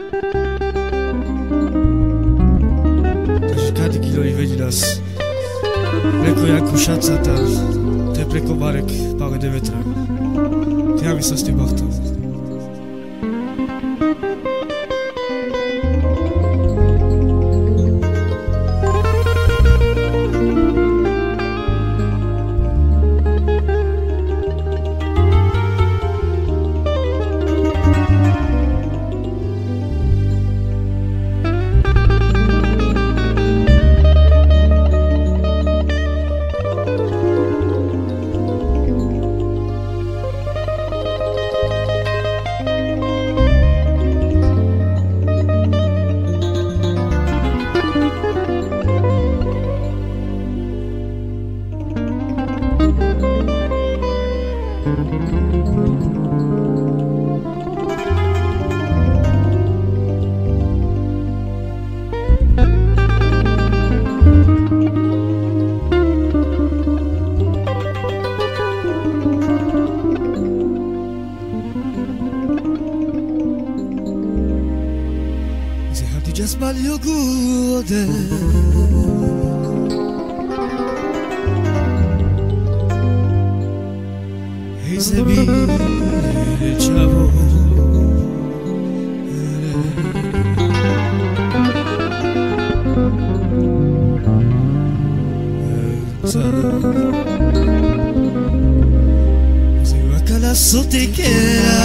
Κάτι κιλοϊβέγγιλας Ρέκο η ακουσάτσα τα Τε πρέκο μπάρεκ Πάγε δε βέτρα Τι άμισα στη μπάχτα Just sbaglio gode E se mi ciao Se va cala sotiquera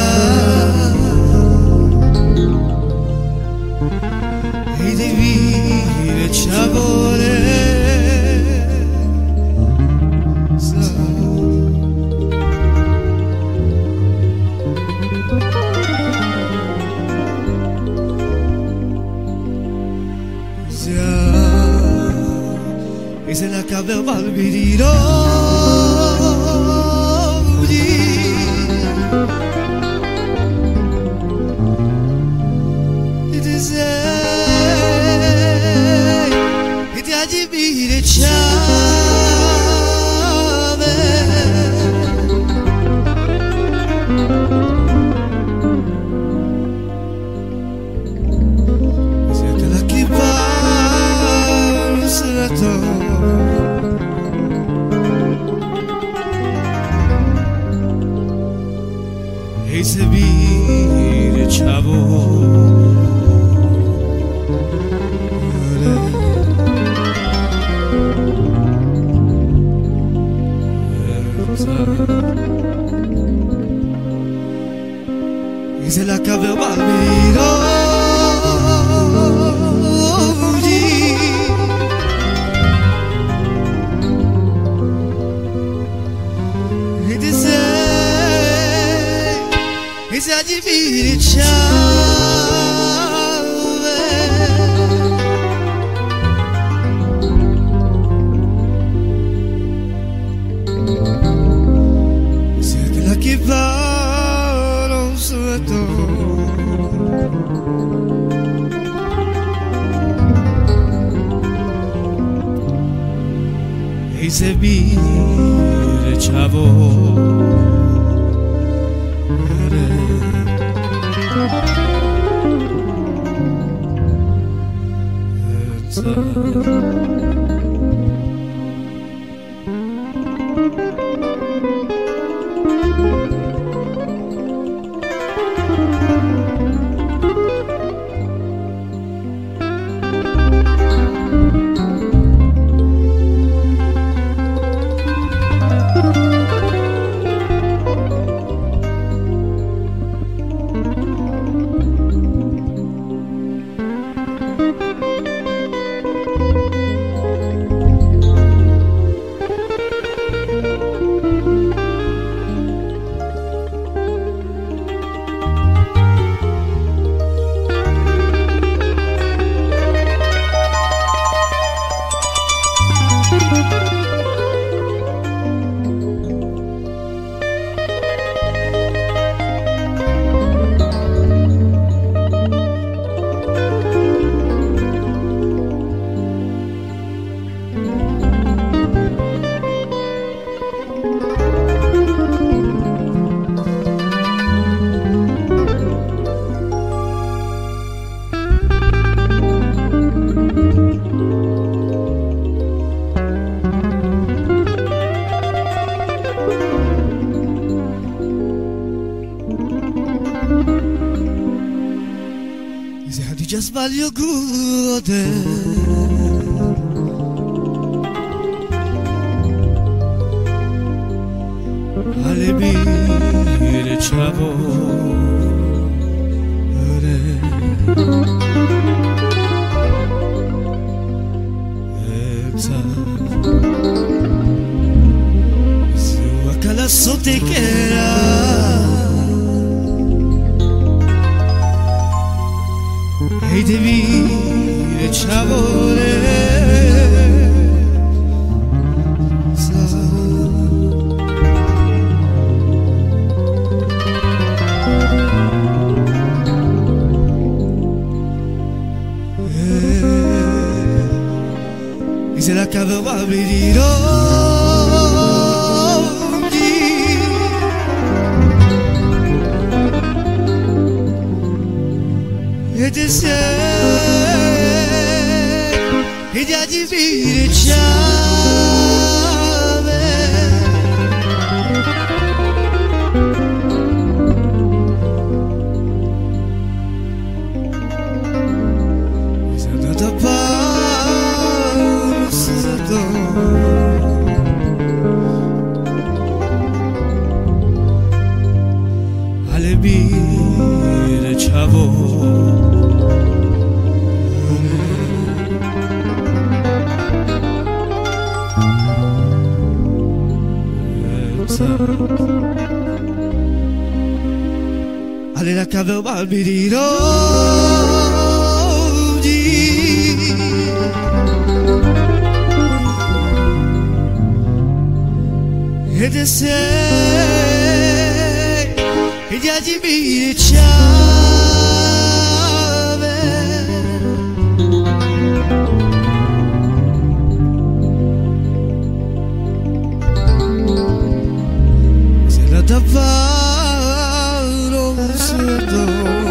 E devi ciavore E se la cave balbiriro E ti sei E ti agibire ciave E se che la chi va non se la E se vire ciavo E se la cave balmiro E ti sei E se agibire ciave Se che la che va non sueto E se vire ciavo se ha dice sbaglio gode alle bire ciavore Eza Sua cala sotequera Ei devi ciavore Se la cavava a venire oggi e te sei e già di vire ciave e sei andata a alle bire alle la cave balbiriro ed è sei e già di mi ciave se la davvero sotto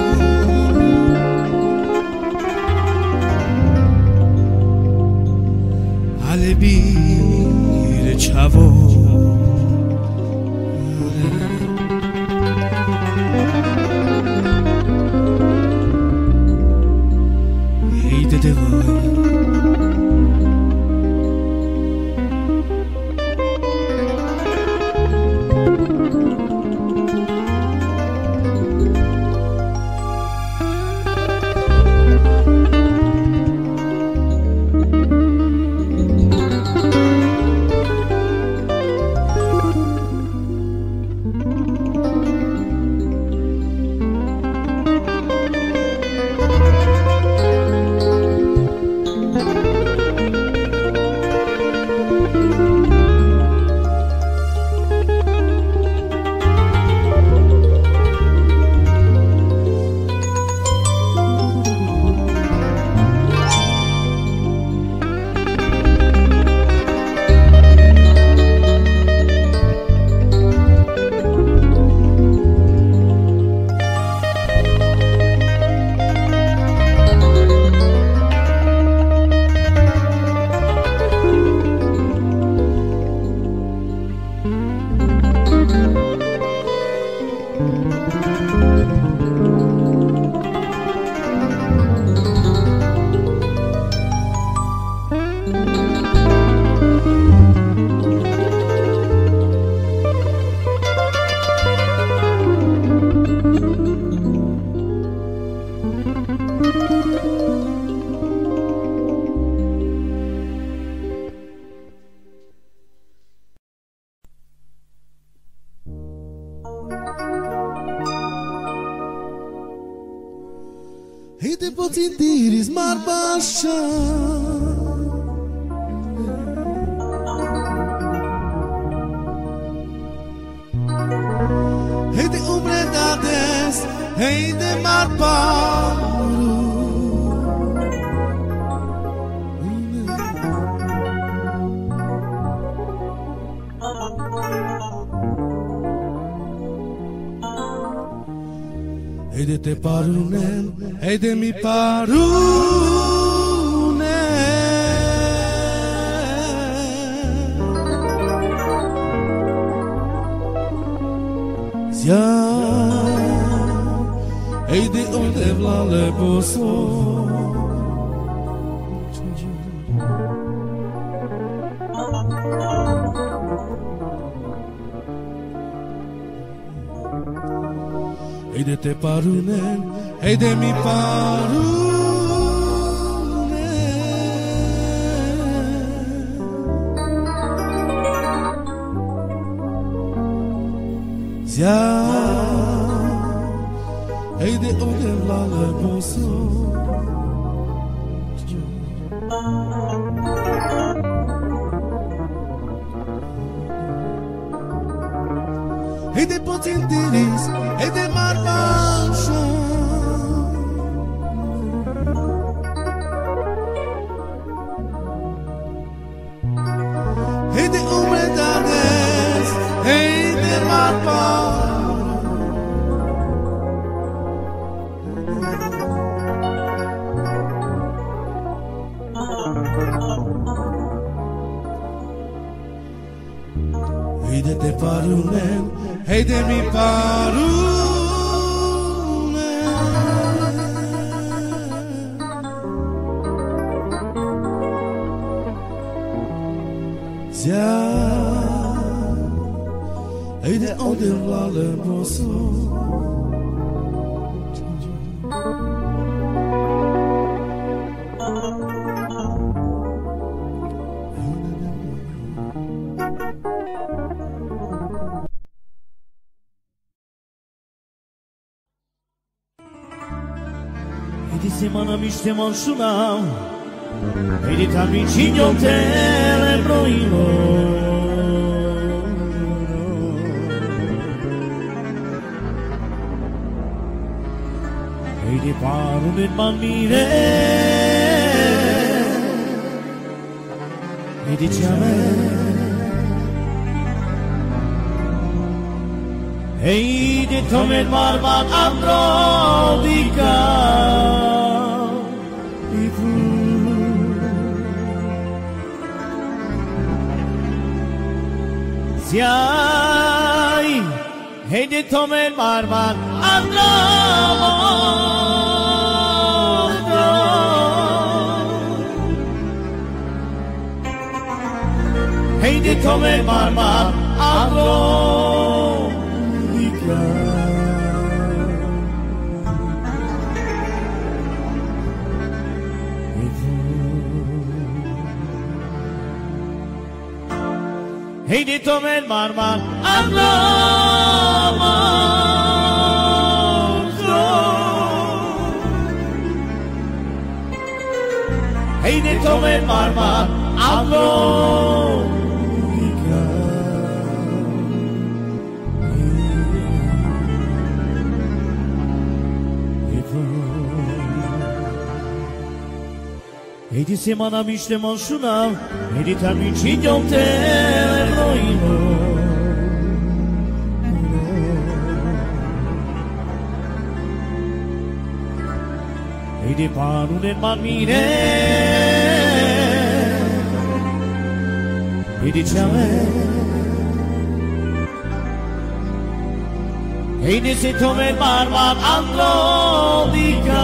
alle bire ciavo e te poți întiri smarbașa e de umredades e de marparu e de te parunel e de mi parune zia Ejde odevla lebo svoj. Ejde te parunen, ejde mi parunen. Zia, ejde odevla lebo svoj. Ejde potentiris, ejde marbașa. Ejde umredades, ejde marbașa. Ejde te parunen, ejde mi parunen. Zia, ejde odevla lebo svoj. Edi semana miște manșuna, edi tamin cinyon tele broino. Edi parunen man mire, edi çame. Edi tomen marman androdika. Ziai, hejde tomen marman andromodo. Hejde tomen marman androdika. Hejde tomen marman andromodo. Hejde tomen marman androdika. Edi semana miște manșuna, edi tamin cinyon tele broino. Edi parunen man mine, edi çame. Edi se tomen marman androdika.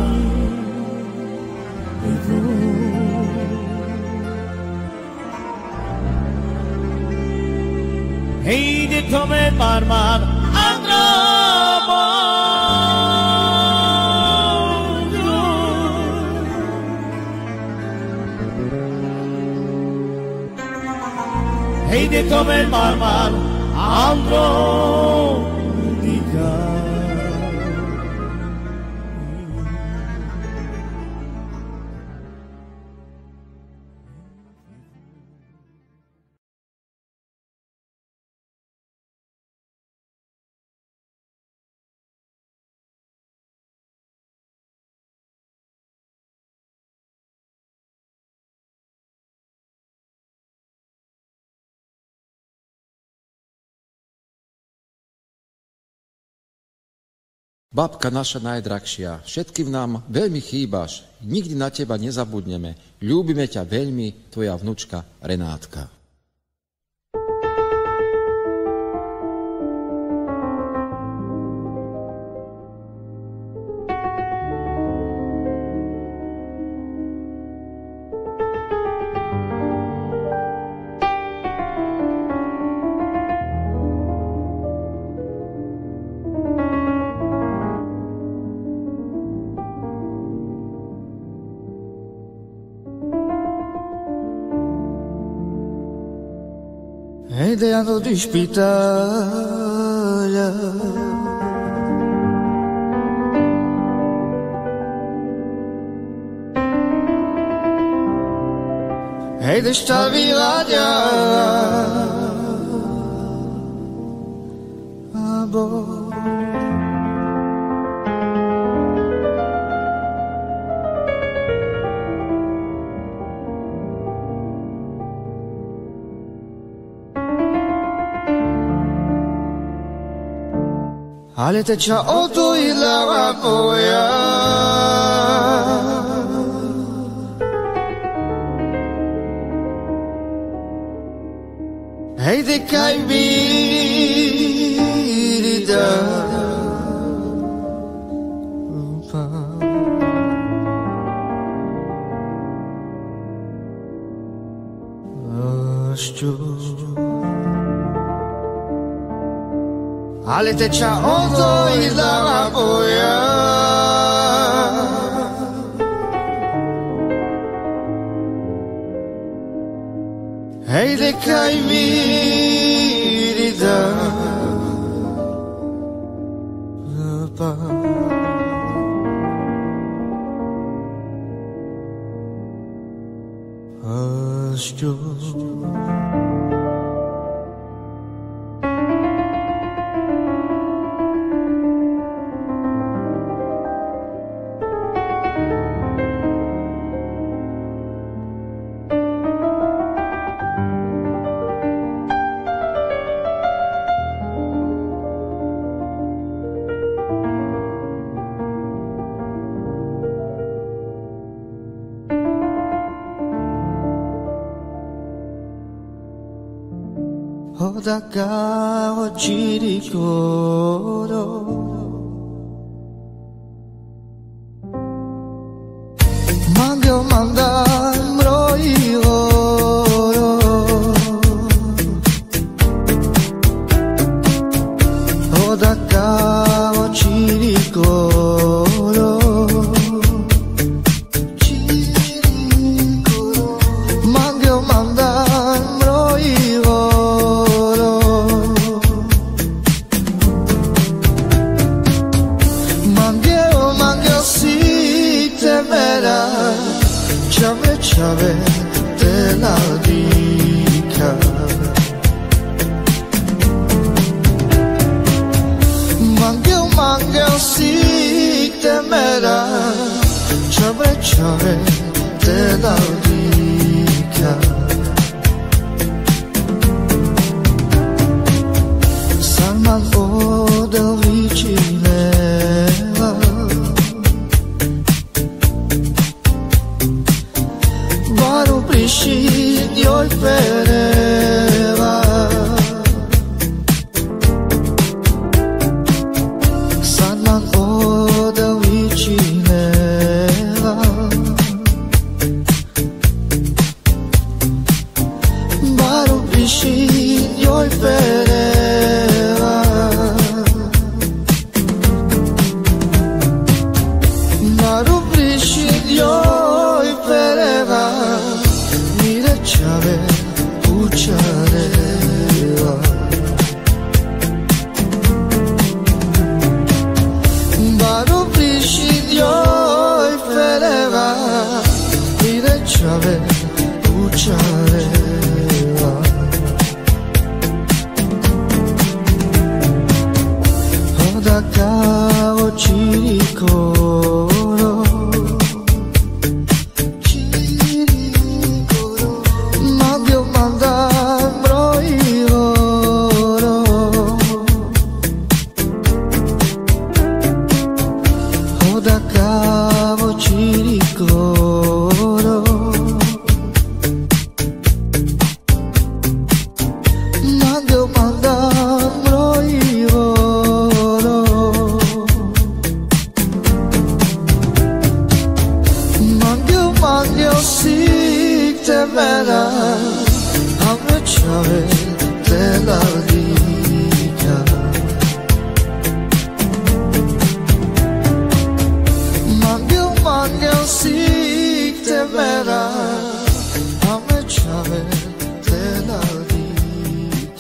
Hejde tomen marman andromodo. Hejde tomen marman androdika. Babka naša najdrahšia, všetkým nám veľmi chýbaš, nikdy na teba nezabudneme, ľúbime ťa veľmi, tvoja vnučka Renátka. Hejde ano do špitálja. Hejde šta vyladia. Abo Ale te qa oto I lava moja Hejde kaj miri da Ale te qa oto I lava moja Hejde kaj miri da Hodaka o chirikoro Mangyo mandan mroioro Hodaka o chirikoro Mangyo mandan mroioro Chave chave de la dica Mangel si temera Chave chave de la dica Salman o del vichineva Baru prishin joj pereva Salman ode vichineva Baru prishin joj pereva Baru prishin joj pereva Chave puchareva Baru prishin joj pereva Mire chave puchareva Hodaka o chirikoro de la dica Mangel si temera Ame chave de la dica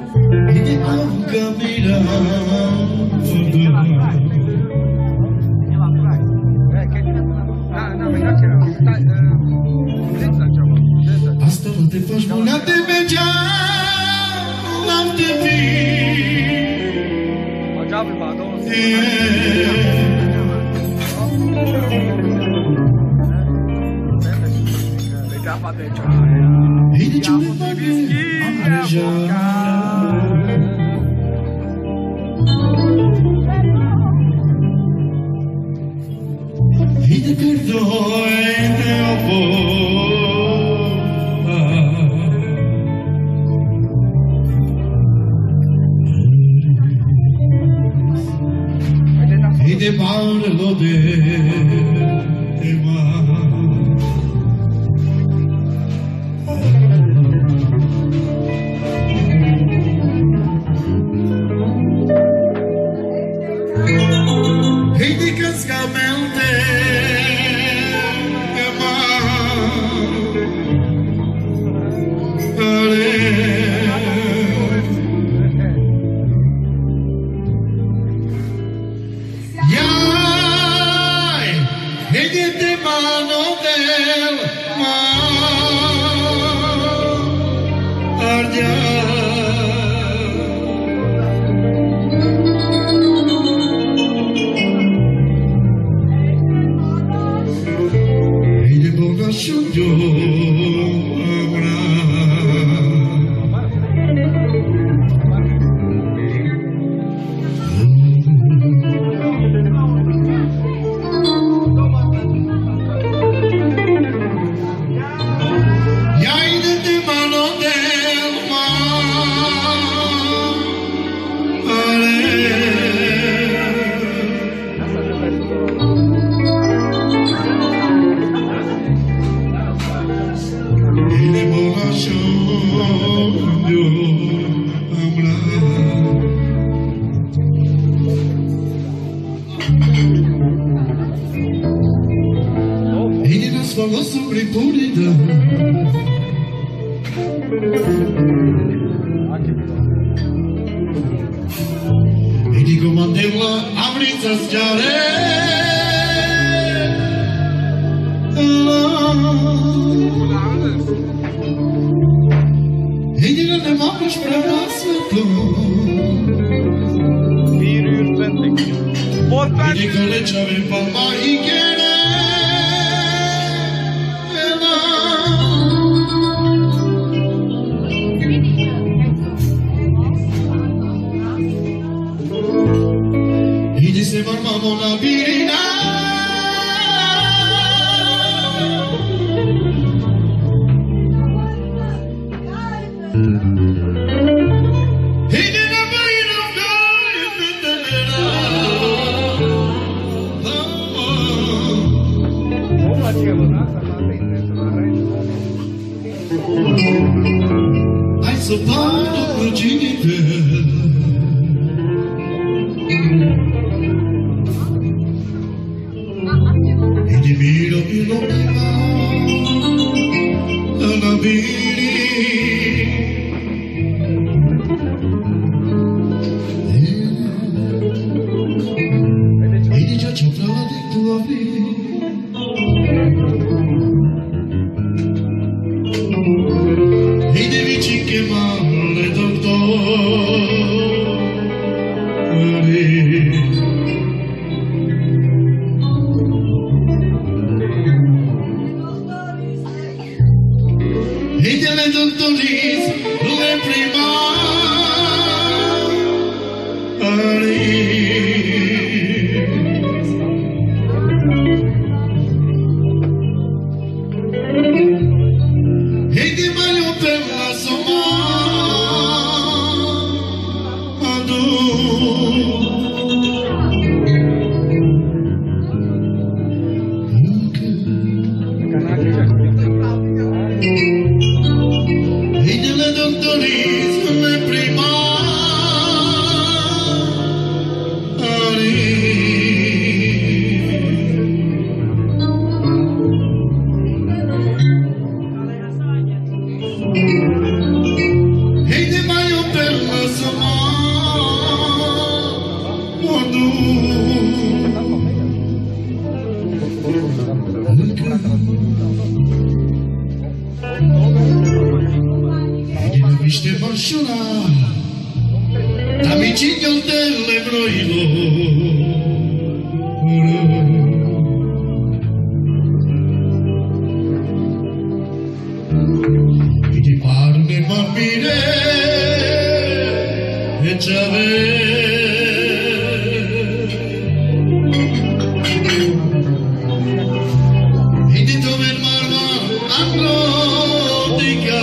Hede anca asta nu te faci bună de mergeam, n-am de Hede ce ne bagă, am deja Hede perdone o Hede parlo de tema Hede cascamente falou sobre puridão. E digo, mandei-la abrir as E digo, ne moraš prema svetu. I digo, lečavim pa majke. Se formamos la virina y de la marina ai soltanto cugini miro più lontano dalla vita e di già c'è prova di tua vita e devi ci chiamare Niște mașina, amicii-l de lebroilo. Vidi parne ma bine, e ce-ave. Vidi dover marma, angotica.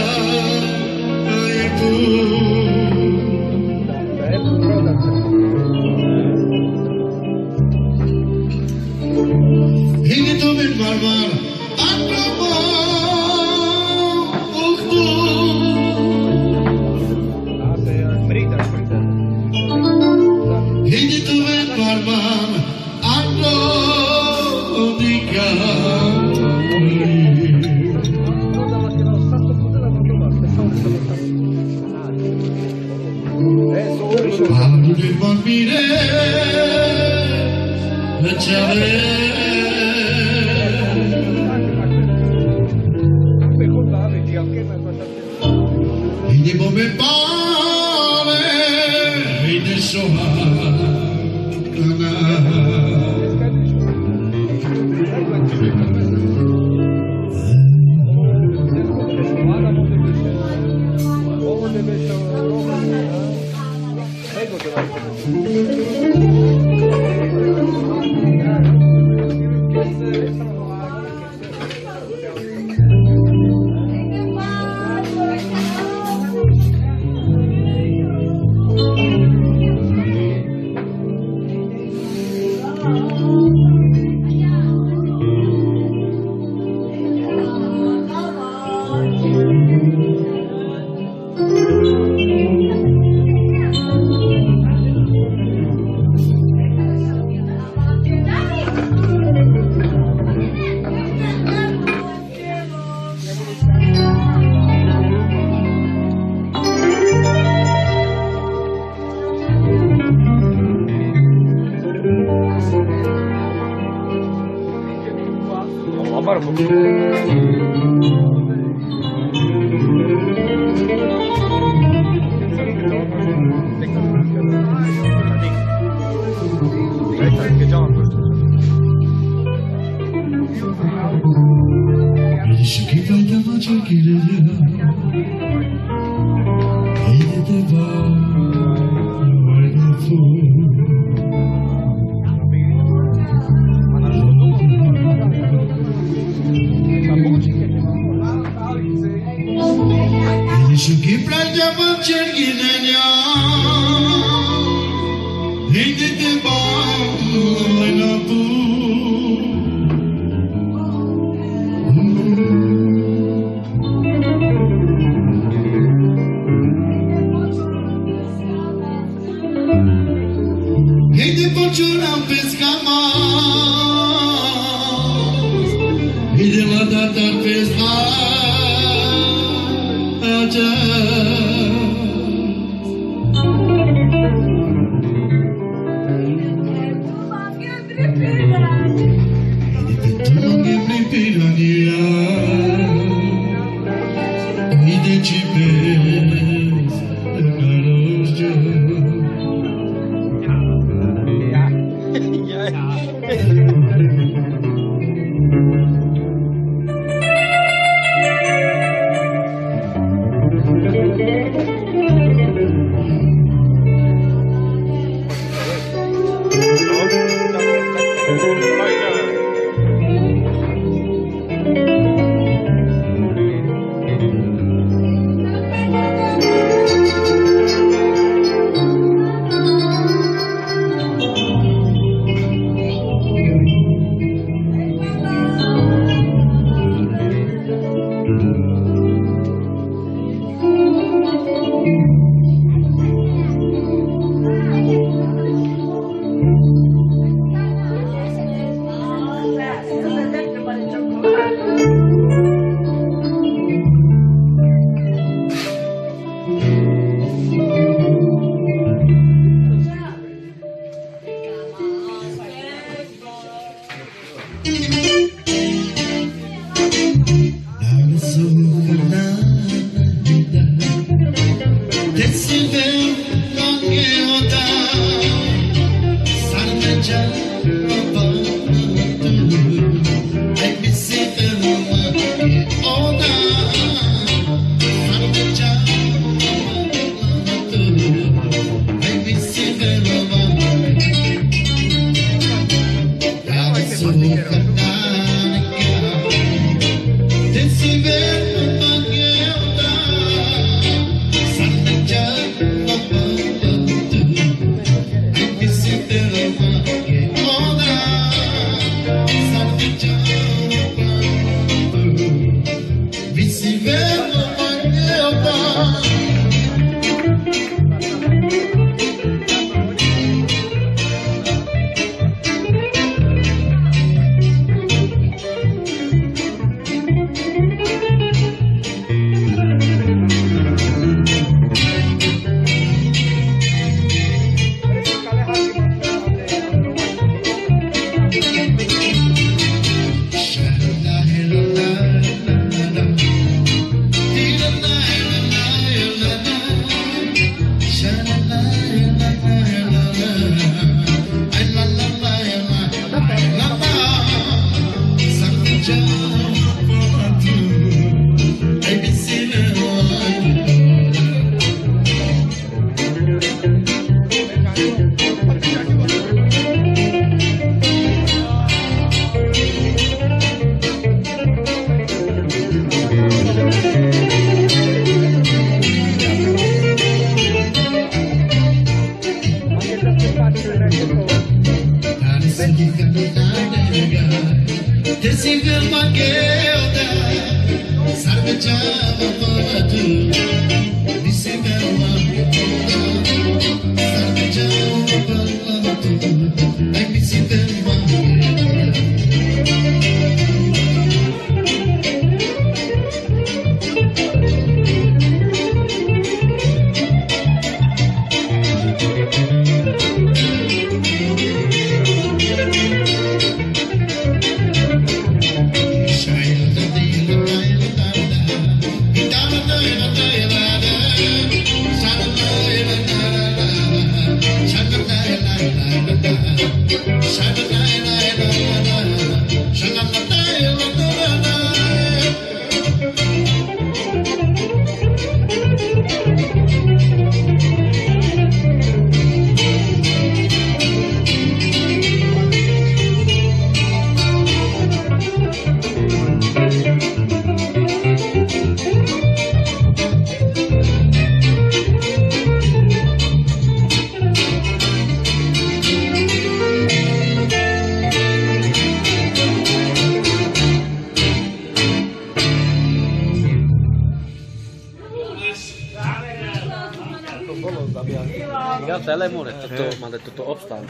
Ja telemun, että mä oon tehty tuon obstaan.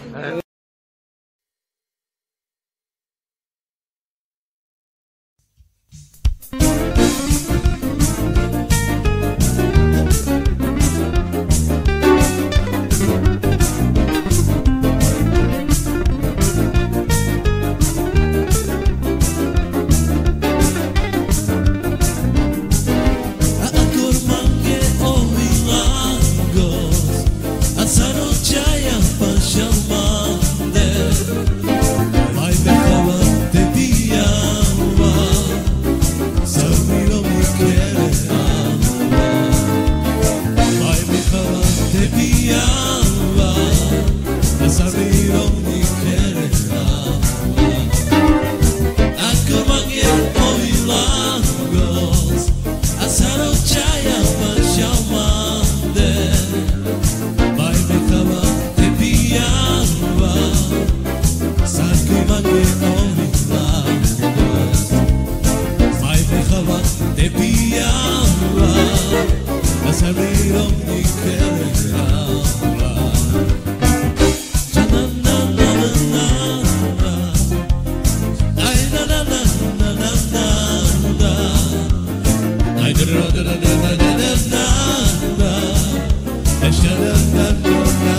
Da da da da da da da da da da da da da da